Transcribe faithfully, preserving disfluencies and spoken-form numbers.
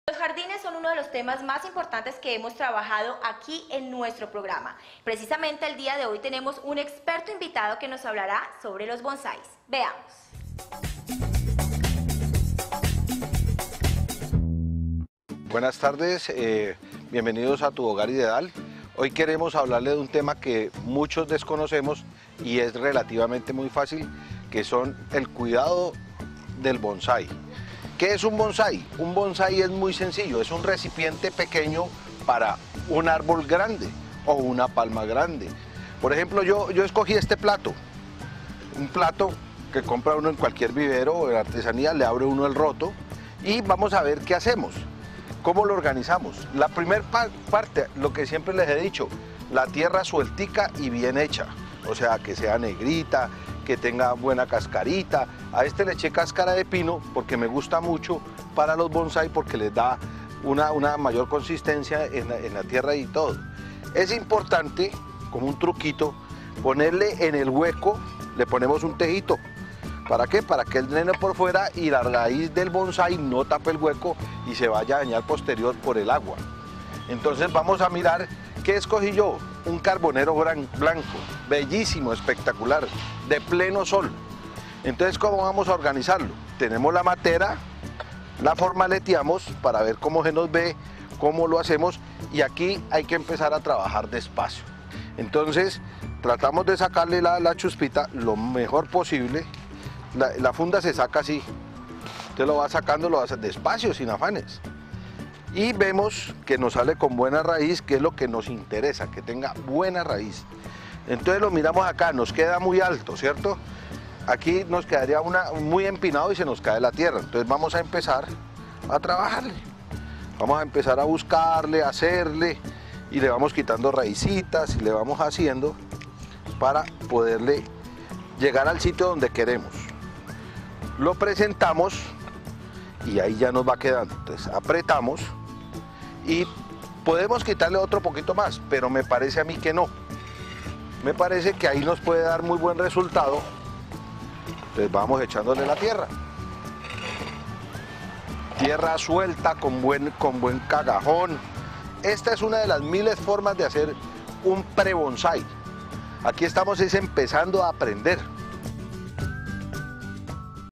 Los jardines son uno de los temas más importantes que hemos trabajado aquí en nuestro programa. Precisamente el día de hoy tenemos un experto invitado que nos hablará sobre los bonsáis. Veamos. Buenas tardes, eh, bienvenidos a Tu Hogar Ideal. Hoy queremos hablarle de un tema que muchos desconocemos y es relativamente muy fácil, que son el cuidado del bonsái. ¿Qué es un bonsái? Un bonsái es muy sencillo, es un recipiente pequeño para un árbol grande o una palma grande. Por ejemplo, yo, yo escogí este plato, un plato que compra uno en cualquier vivero o en artesanía, le abre uno el roto y vamos a ver qué hacemos, cómo lo organizamos. La primera parte, lo que siempre les he dicho, la tierra sueltica y bien hecha, o sea, que sea negrita, que tenga buena cascarita. A este le eché cáscara de pino porque me gusta mucho para los bonsái, porque les da una, una mayor consistencia en la, en la tierra y todo. Es importante, como un truquito, ponerle en el hueco, le ponemos un tejito. ¿Para qué? Para que él drene por fuera y la raíz del bonsái no tape el hueco y se vaya a dañar posterior por el agua. Entonces vamos a mirar qué escogí yo. Un carbonero blanco, bellísimo, espectacular, de pleno sol. Entonces, ¿cómo vamos a organizarlo? Tenemos la matera, la formaleteamos para ver cómo se nos ve, cómo lo hacemos, y aquí hay que empezar a trabajar despacio. Entonces, tratamos de sacarle la, la chuspita lo mejor posible. La, la funda se saca así, usted lo va sacando, lo va a hacer despacio, sin afanes. Y vemos que nos sale con buena raíz, que es lo que nos interesa, que tenga buena raíz. Entonces lo miramos acá, nos queda muy alto, ¿cierto? Aquí nos quedaría una, muy empinado y se nos cae la tierra. Entonces vamos a empezar a trabajarle. Vamos a empezar a buscarle, a hacerle, y le vamos quitando raicitas y le vamos haciendo para poderle llegar al sitio donde queremos. Lo presentamos y ahí ya nos va quedando. Entonces apretamos y podemos quitarle otro poquito más, pero me parece a mí que no. Me parece que ahí nos puede dar muy buen resultado. Entonces vamos echándole la tierra. Tierra suelta con buen, con buen cagajón. Esta es una de las miles formas de hacer un pre-bonsái. Aquí estamos es empezando a aprender.